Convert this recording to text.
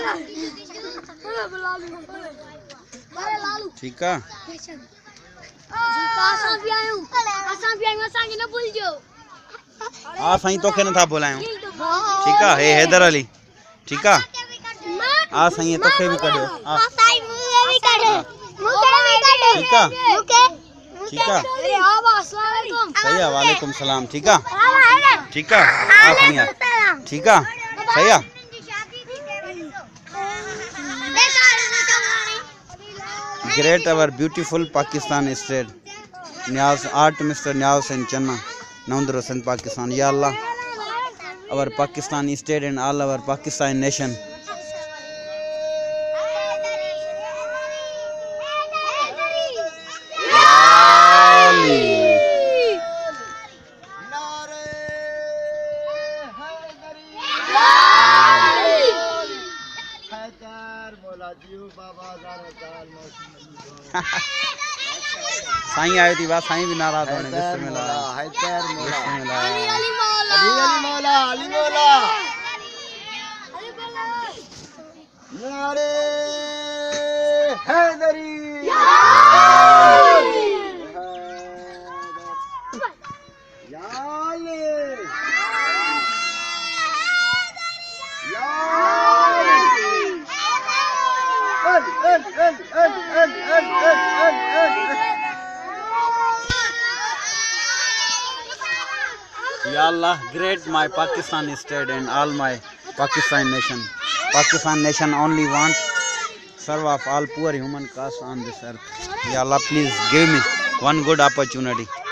ठीक है हाँ साईं तोखे नथा बुलायूं ठीक है हे हैदर अली ठीक है आ साईं तोखे भी कढियो ठीक है ठीक है सही है वालेकुम सलाम ठीक है ठीक है आ साईं ठीक है सही है great our beautiful Pakistan state Niaz art mister Niaz and Channa नवंद्र सिंध पाकिस्तान या अल्लाह our Pakistan state and all our Pakistan nation Sai आयो थी बात साईं भी नाराज होने बिस्मिल्लाह अली मौला नारे Hydari Ya Allah, great my Pakistan state and all my Pakistan nation. Pakistan nation only want serve of all poor human caste on this earth. Ya Allah, please give me one good opportunity.